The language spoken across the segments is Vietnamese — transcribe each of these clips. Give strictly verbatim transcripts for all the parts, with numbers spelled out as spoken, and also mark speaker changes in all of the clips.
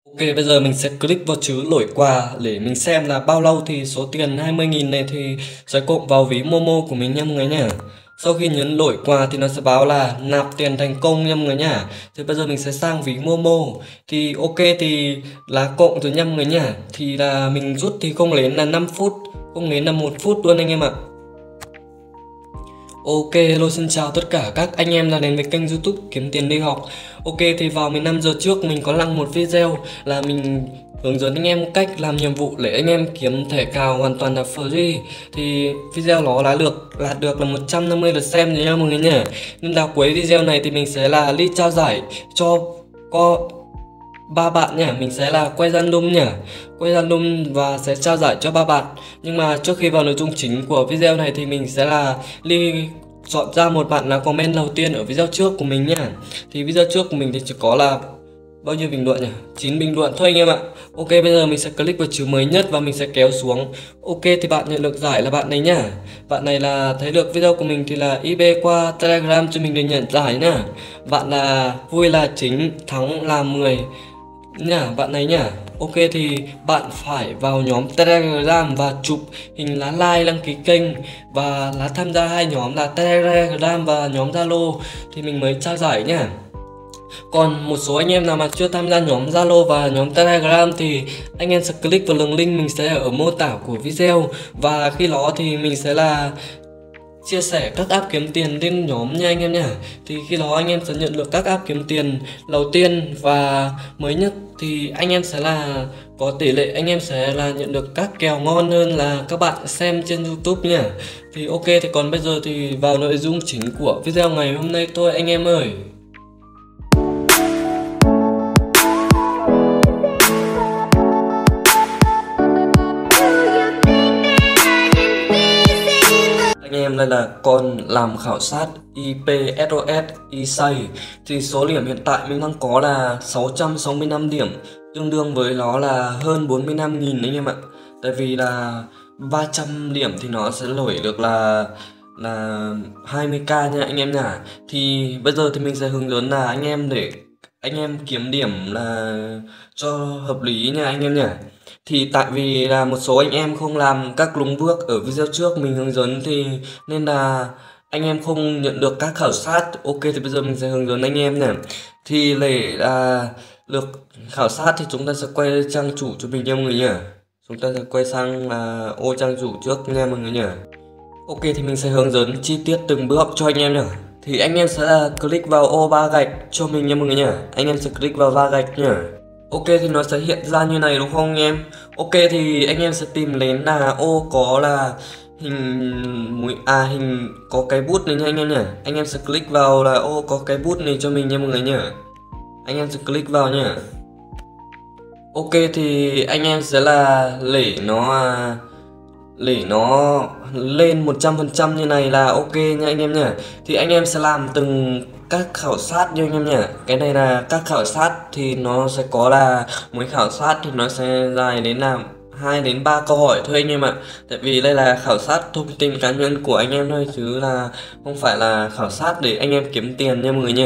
Speaker 1: Ok, bây giờ mình sẽ click vào chữ đổi quà để mình xem là bao lâu thì số tiền hai mươi nghìn này thì sẽ cộng vào ví Momo của mình nha mọi người nhá. Sau khi nhấn đổi quà thì nó sẽ báo là nạp tiền thành công nha mọi người nhá. Thì bây giờ mình sẽ sang ví Momo. Thì ok thì là cộng rồi nha mọi người nhá. Thì là mình rút thì không đến là năm phút, không đến là một phút luôn anh em ạ. Ok, hello xin chào tất cả các anh em đã đến với kênh YouTube Kiếm Tiền Đi Học. Ok, thì vào mười lăm giờ trước mình có đăng một video là mình hướng dẫn anh em cách làm nhiệm vụ để anh em kiếm thẻ cào hoàn toàn là free. Thì video nó đã được đạt được là một trăm năm mươi lượt xem rồi nha mọi người nhé. Nên là cuối video này thì mình sẽ là đi trao giải cho có ba bạn nhỉ, mình sẽ là quay random nhỉ, quay random và sẽ trao giải cho ba bạn. Nhưng mà trước khi vào nội dung chính của video này thì mình sẽ là đi chọn ra một bạn là comment đầu tiên ở video trước của mình nhá. Thì video trước của mình thì chỉ có là bao nhiêu bình luận nhỉ, chín bình luận thôi anh em ạ. Ok, bây giờ mình sẽ click vào chữ mới nhất và mình sẽ kéo xuống. Ok, thì bạn nhận được giải là bạn này nhá. Bạn này là thấy được video của mình thì là i bê qua Telegram cho mình để nhận giải nhá. Bạn là vui là chính, thắng là mười nhá, bạn này nhá. Ok, thì bạn phải vào nhóm Telegram và chụp hình lá like đăng ký kênh và là tham gia hai nhóm là Telegram và nhóm Zalo thì mình mới trao giải nhá. Còn một số anh em nào mà chưa tham gia nhóm Zalo và nhóm Telegram thì anh em sẽ click vào đường link mình sẽ ở mô tả của video, và khi đó thì mình sẽ là chia sẻ các app kiếm tiền lên nhóm nha anh em nhé. Thì khi đó anh em sẽ nhận được các app kiếm tiền đầu tiên và mới nhất thì anh em sẽ là có tỷ lệ anh em sẽ là nhận được các kèo ngon hơn là các bạn xem trên YouTube nhé. Thì ok, thì còn bây giờ thì vào nội dung chính của video ngày hôm nay thôi anh em ơi. Anh em, đây là con làm khảo sát i pê ét o ét eSay. Thì số điểm hiện tại mình đang có là sáu trăm sáu mươi lăm điểm, tương đương với nó là hơn bốn mươi lăm nghìn anh em ạ. Tại vì là ba trăm điểm thì nó sẽ nổi được là là hai mươi k nha anh em nhá. Thì bây giờ thì mình sẽ hướng dẫn là anh em để anh em kiếm điểm là cho hợp lý nha anh em nhá. Thì tại vì là một số anh em không làm các lúng bước ở video trước mình hướng dẫn thì nên là anh em không nhận được các khảo sát. Ok, thì bây giờ mình sẽ hướng dẫn anh em nè. Thì để là được khảo sát thì chúng ta sẽ quay trang chủ cho mình nha mọi người nhỉ. Chúng ta sẽ quay sang là ô trang chủ trước nha mọi người nhỉ. Ok, thì mình sẽ hướng dẫn chi tiết từng bước cho anh em nhỉ. Thì anh em sẽ là click vào ô ba gạch cho mình nha mọi người nhỉ. Anh em sẽ click vào ba gạch nhỉ. Ok, thì nó sẽ hiện ra như này đúng không anh em? Ok, thì anh em sẽ tìm đến là ô có là hình mũi à hình có cái bút này nha anh em nhỉ. Anh em sẽ click vào là ô có cái bút này cho mình nha mọi người nhỉ. Anh em sẽ click vào nhỉ. Ok, thì anh em sẽ là để nó để nó lên một trăm phần trăm như này là ok nha anh em nhỉ. Thì anh em sẽ làm từng các khảo sát như anh em nhỉ. Cái này là các khảo sát thì nó sẽ có là mỗi khảo sát thì nó sẽ dài đến là hai đến ba câu hỏi thôi anh em ạ. Tại vì đây là khảo sát thông tin cá nhân của anh em thôi chứ là không phải là khảo sát để anh em kiếm tiền nha mọi người nhỉ.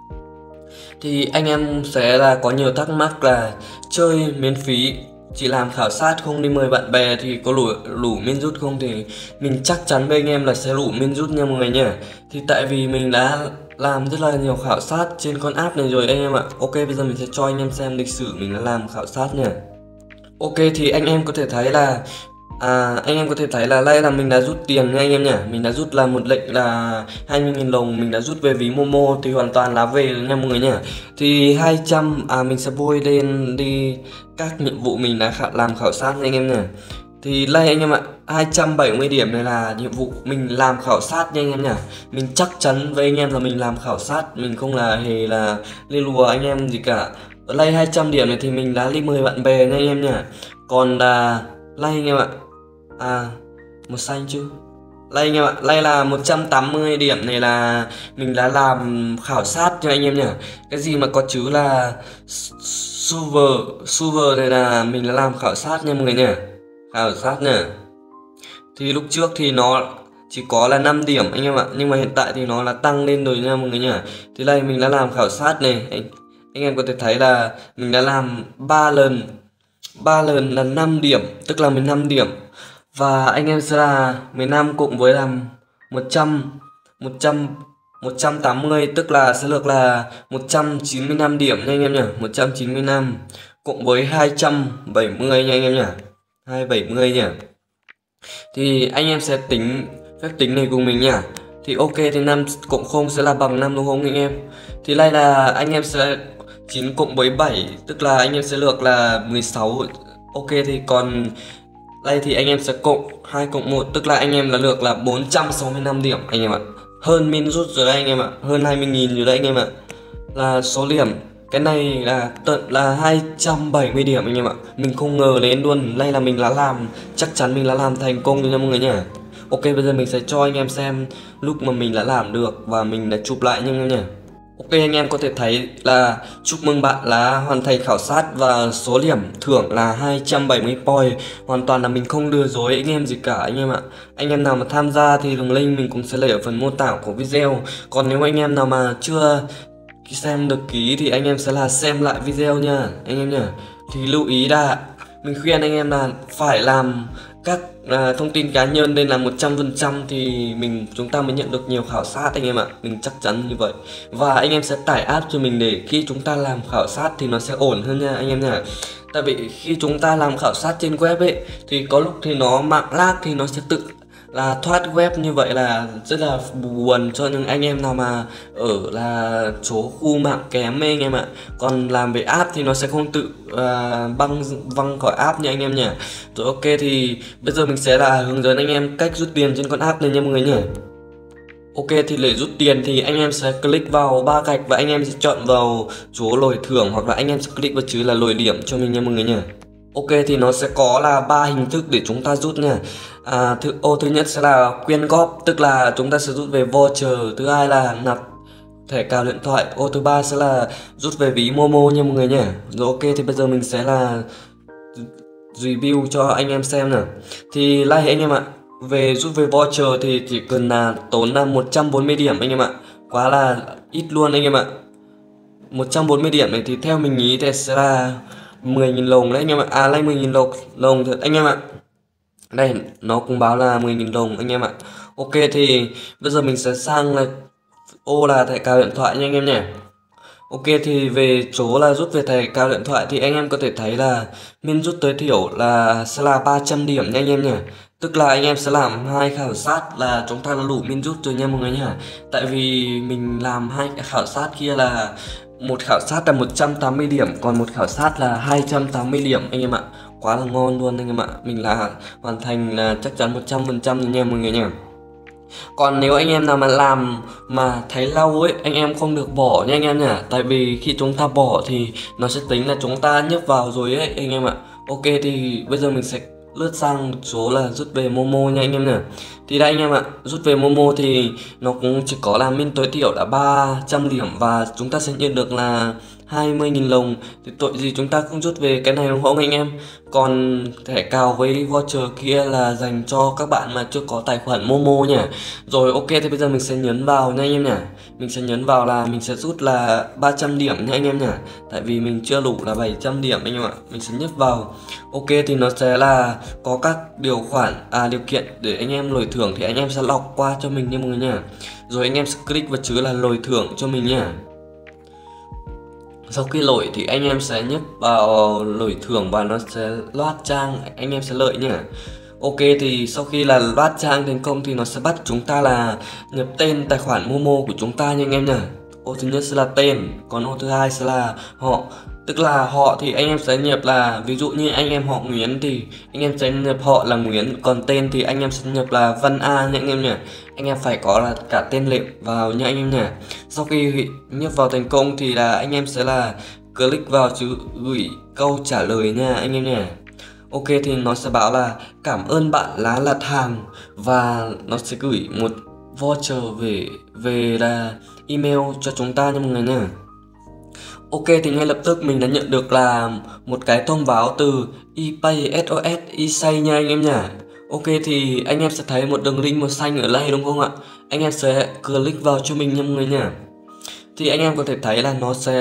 Speaker 1: Thì anh em sẽ là có nhiều thắc mắc là chơi miễn phí chỉ làm khảo sát không đi mời bạn bè thì có đủ đủ min rút không, thì mình chắc chắn với anh em là sẽ đủ min rút nha mọi người nhỉ. Thì tại vì mình đã làm rất là nhiều khảo sát trên con app này rồi anh em ạ. Ok, bây giờ mình sẽ cho anh em xem lịch sử mình đã làm khảo sát nha. Ok, thì anh em có thể thấy là à, anh em có thể thấy là đây là mình đã rút tiền nha anh em nhỉ. Mình đã rút là một lệnh là hai mươi nghìn đồng mình đã rút về ví Momo thì hoàn toàn là về nha mọi người nhỉ. Thì hai trăm à mình sẽ bôi lên đi các nhiệm vụ mình đã khảo, làm khảo sát nha anh em nhỉ. Thì đây anh em ạ, hai trăm bảy mươi điểm này là nhiệm vụ mình làm khảo sát nha anh em nhỉ. Mình chắc chắn với anh em là mình làm khảo sát, mình không là hề là lê lùa anh em gì cả. Ở đây hai trăm điểm này thì mình đã đi mời bạn bè nha anh em nhỉ. Còn là like anh em ạ. À, một xanh chứ. Đây anh em ạ, đây là một trăm tám mươi điểm này là mình đã làm khảo sát cho anh em nhỉ. Cái gì mà có chữ là server, server này là mình đã làm khảo sát nha mọi người nhỉ. Khảo sát nhỉ. Thì lúc trước thì nó chỉ có là năm điểm anh em ạ, nhưng mà hiện tại thì nó là tăng lên rồi nha mọi người nhỉ. Thì đây mình đã làm khảo sát này. Anh, anh em có thể thấy là mình đã làm ba lần, ba lần là năm điểm, tức là mười lăm điểm. Và anh em sẽ là mười lăm cộng với là một trăm, một trăm, một trăm tám mươi, tức là sẽ được là một trăm chín mươi lăm điểm nha anh em nhỉ. một trăm chín mươi lăm cộng với hai trăm bảy mươi nha anh em nhỉ. hai trăm bảy mươi nhỉ. Thì anh em sẽ tính phép tính này cùng mình nhỉ. Thì ok, thì năm cộng không sẽ là bằng năm đúng không anh em? Thì đây là anh em sẽ chín cộng với bảy, tức là anh em sẽ được là mười sáu. Ok, thì còn đây thì anh em sẽ cộng hai cộng một, tức là anh em là được là bốn trăm sáu mươi lăm điểm anh em ạ. Hơn min rút rồi đấy anh em ạ, hơn hai mươi nghìn rồi đấy anh em ạ. Là số điểm cái này là tận là hai trăm bảy mươi điểm anh em ạ. Mình không ngờ đến luôn, đây là mình đã làm, chắc chắn mình đã làm thành công rồi nha mọi người nhỉ. Ok, bây giờ mình sẽ cho anh em xem lúc mà mình đã làm được và mình đã chụp lại nha anh em nhỉ. Ok, anh em có thể thấy là chúc mừng bạn đã hoàn thành khảo sát và số điểm thưởng là hai trăm bảy mươi point. Hoàn toàn là mình không lừa dối anh em gì cả anh em ạ. Anh em nào mà tham gia thì đường link mình cũng sẽ để ở phần mô tả của video. Còn nếu anh em nào mà chưa xem được ký thì anh em sẽ là xem lại video nha anh em nhỉ. Thì lưu ý là mình khuyên anh em là phải làm các à, thông tin cá nhân lên là một trăm phần trăm thì mình chúng ta mới nhận được nhiều khảo sát anh em ạ. Mình chắc chắn như vậy. Và anh em sẽ tải app cho mình để khi chúng ta làm khảo sát thì nó sẽ ổn hơn nha anh em nhỉ. Tại vì khi chúng ta làm khảo sát trên web ấy thì có lúc thì nó mạng lag thì nó sẽ tự là thoát web, như vậy là rất là buồn cho những anh em nào mà ở là chỗ khu mạng kém ấy anh em ạ. Còn làm về app thì nó sẽ không tự uh, băng văng khỏi app nha anh em nhỉ. Rồi ok, thì bây giờ mình sẽ là hướng dẫn anh em cách rút tiền trên con app này nha mọi người nhỉ. Ok, thì để rút tiền thì anh em sẽ click vào ba gạch và anh em sẽ chọn vào chỗ lồi thưởng, hoặc là anh em sẽ click vào chữ là lồi điểm cho mình nha mọi người nhỉ. Ok, thì nó sẽ có là ba hình thức để chúng ta rút nha. À, thứ, ô, thứ nhất sẽ là quyên góp, tức là chúng ta sẽ rút về voucher. Thứ hai là nạp thẻ cào điện thoại. Ô, thứ ba sẽ là rút về ví Momo nha mọi người nhỉ. Rồi ok, thì bây giờ mình sẽ là review cho anh em xem nào. Thì like anh em ạ, về rút về voucher thì chỉ cần là tốn là một trăm bốn mươi điểm anh em ạ. Quá là ít luôn anh em ạ. một trăm bốn mươi điểm này thì theo mình nghĩ thì sẽ là mười nghìn lồng đấy anh em ạ. À, like mười nghìn lồng lồng thật anh em ạ. Đây nó cũng báo là mười nghìn đồng anh em ạ. Ok, thì bây giờ mình sẽ sang là ô là thẻ cào điện thoại nha anh em nhé. Ok, thì về chỗ là rút về thẻ cào điện thoại thì anh em có thể thấy là min rút tối thiểu là sẽ là ba trăm điểm nha anh em nhé. Tức là anh em sẽ làm hai khảo sát là chúng ta đã đủ min rút rồi nha mọi người nhé. Tại vì mình làm hai cái khảo sát kia là một khảo sát là một trăm tám mươi điểm, còn một khảo sát là hai trăm tám mươi điểm anh em ạ. Quá là ngon luôn anh em ạ. Mình là hoàn thành là chắc chắn một trăm phần trăm rồi nha mọi người nhỉ. Còn nếu anh em nào mà làm mà thấy lâu ấy, anh em không được bỏ nha anh em nhỉ. Tại vì khi chúng ta bỏ thì nó sẽ tính là chúng ta nhấp vào rồi ấy anh em ạ. Ok, thì bây giờ mình sẽ lướt sang số là rút về Momo nha anh em nhỉ. Thì đây anh em ạ, rút về Momo thì nó cũng chỉ có là min tối thiểu là ba trăm điểm và chúng ta sẽ nhận được là hai mươi nghìn lồng. Thì tội gì chúng ta không rút về cái này đúng không anh em. Còn thẻ cào với voucher kia là dành cho các bạn mà chưa có tài khoản Momo nhỉ. Rồi ok, thì bây giờ mình sẽ nhấn vào nha anh em nhỉ. Mình sẽ nhấn vào là mình sẽ rút là ba trăm điểm nha anh em nhỉ. Tại vì mình chưa đủ là bảy trăm điểm anh em ạ. Mình sẽ nhấp vào. Ok, thì nó sẽ là có các điều khoản à điều kiện để anh em lồi thưởng thì anh em sẽ lọc qua cho mình nha mọi người nhỉ. Rồi anh em sẽ click vào chữ là lồi thưởng cho mình nhỉ. Sau khi lội thì anh em sẽ nhấp vào lội thưởng và nó sẽ loát trang, anh em sẽ lợi nhỉ. Ok, thì sau khi là loát trang thành công thì nó sẽ bắt chúng ta là nhập tên tài khoản Momo của chúng ta nha anh em nhỉ. Ô thứ nhất sẽ là tên, còn ô thứ hai sẽ là họ. Tức là họ thì anh em sẽ nhập là, ví dụ như anh em họ Nguyễn thì anh em sẽ nhập họ là Nguyễn, còn tên thì anh em sẽ nhập là Văn A nha anh em nhỉ. Anh em phải có là cả tên lệ vào nha anh em nhỉ. Sau khi nhập vào thành công thì là anh em sẽ là click vào chữ gửi câu trả lời nha anh em nhỉ. Ok, thì nó sẽ bảo là cảm ơn bạn lá lạt hàng và nó sẽ gửi một voucher về về là email cho chúng ta nha mọi người nhỉ. Ok, thì ngay lập tức mình đã nhận được là một cái thông báo từ ePay ét o ét eSay nha anh em nhỉ. Ok, thì anh em sẽ thấy một đường link màu xanh ở đây đúng không ạ. Anh em sẽ click vào cho mình nha mọi người nhỉ. Thì anh em có thể thấy là nó sẽ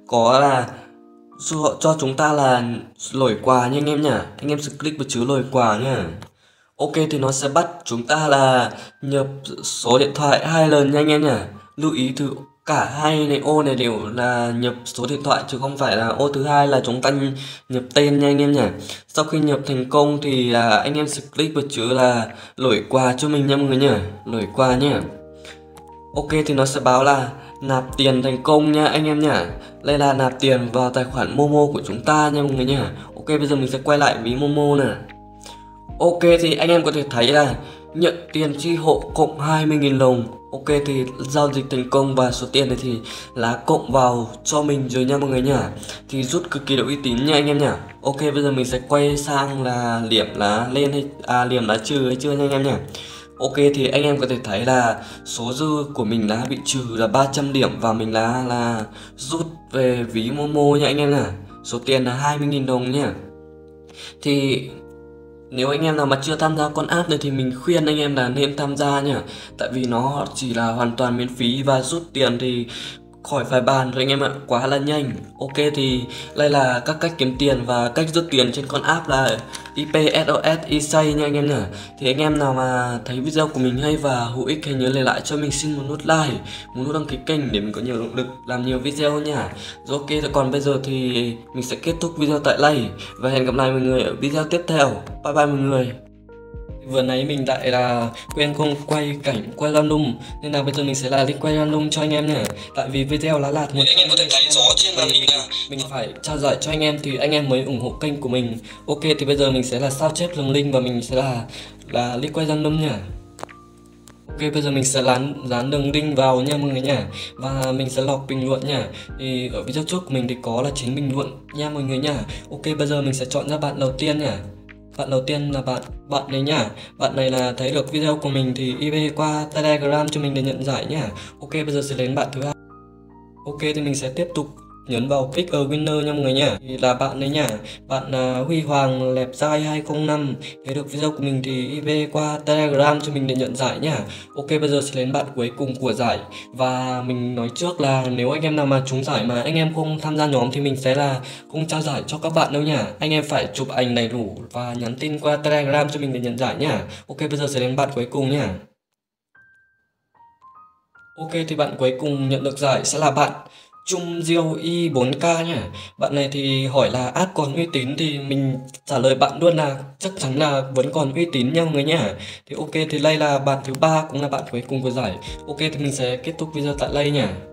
Speaker 1: có là cho, cho chúng ta là lỗi quà nha anh em nhá. Anh em sẽ click vào chữ lỗi quà nhá. Ok thì nó sẽ bắt chúng ta là nhập số điện thoại hai lần nha anh em nhá. Lưu ý từ cả hai này ô này đều là nhập số điện thoại chứ không phải là ô thứ hai là chúng ta nhập tên nha anh em nhá. Sau khi nhập thành công thì à, anh em sẽ click vào chữ là lỗi quà cho mình nha mọi người nhá. Lỗi quà nhá. Ok thì nó sẽ báo là nạp tiền thành công nha anh em nhá. Đây là nạp tiền vào tài khoản Momo của chúng ta nha mọi người nhá. Ok bây giờ mình sẽ quay lại ví Momo nè. Ok thì anh em có thể thấy là nhận tiền chi hộ cộng hai mươi nghìn đồng. Ok thì giao dịch thành công và số tiền này thì là cộng vào cho mình rồi nha mọi người nhá. Thì rút cực kỳ là uy tín nha anh em nhá. Ok bây giờ mình sẽ quay sang là điểm lá lên hay à điểm lá trừ hay chưa nha anh em nhá. Ok thì anh em có thể thấy là số dư của mình đã bị trừ là ba trăm điểm và mình đã là rút về ví Momo nha anh em nhá. Số tiền là hai mươi nghìn đồng nhá. Thì nếu anh em nào mà chưa tham gia con app này thì mình khuyên anh em là nên tham gia nhá. Tại vì nó chỉ là hoàn toàn miễn phí và rút tiền thì khỏi phải bàn rồi anh em ạ, quá là nhanh. Ok thì đây là các cách kiếm tiền và cách rút tiền trên con app là i pê ét o ét Isay nha anh em nhá. Thì anh em nào mà thấy video của mình hay và hữu ích hãy nhớ để lại cho mình xin một nút like, một nút đăng ký kênh để mình có nhiều động lực làm nhiều video nha. Rồi ok, còn bây giờ thì mình sẽ kết thúc video tại đây và hẹn gặp lại mọi người ở video tiếp theo. Bye bye mọi người. Vừa nãy mình lại là quên không quay cảnh quay random nên là bây giờ mình sẽ là đi quay random cho anh em nhé. Tại vì video lá lạt một
Speaker 2: anh em có thể thấy rõ trên màn hình là
Speaker 1: mình phải trao giải cho anh em thì anh em mới ủng hộ kênh của mình. Ok thì bây giờ mình sẽ là sao chép đường link và mình sẽ là là đi quay random nhá. Ok bây giờ mình sẽ dán dán đường link vào nha mọi người nhá. Và mình sẽ lọc bình luận nhá. Thì ở video trước của mình thì có là chín bình luận nha mọi người nhá. Ok bây giờ mình sẽ chọn ra bạn đầu tiên nhá. Bạn đầu tiên là bạn bạn này nhá. Bạn này là thấy được video của mình thì i bê qua Telegram cho mình để nhận giải nhá. Ok bây giờ sẽ đến bạn thứ hai. Ok thì mình sẽ tiếp tục nhấn vào pick a winner nha mọi người nhá. Thì là bạn đấy nhá. Bạn là Huy Hoàng Lẹp Dai hai không năm thấy được video của mình thì i bê qua Telegram cho mình để nhận giải nhá. Ok bây giờ sẽ đến bạn cuối cùng của giải. Và mình nói trước là nếu anh em nào mà trúng giải mà anh em không tham gia nhóm thì mình sẽ là không trao giải cho các bạn đâu nhá. Anh em phải chụp ảnh đầy đủ và nhắn tin qua Telegram cho mình để nhận giải nhá. Ok bây giờ sẽ đến bạn cuối cùng nhá. Ok thì bạn cuối cùng nhận được giải sẽ là bạn Trung Diêu i bốn k nhá. Bạn này thì hỏi là app còn uy tín thì mình trả lời bạn luôn là chắc chắn là vẫn còn uy tín nha mọi người nhá. Thì ok thì đây là bạn thứ ba cũng là bạn cuối cùng của giải. Ok thì mình sẽ kết thúc video tại đây nhá.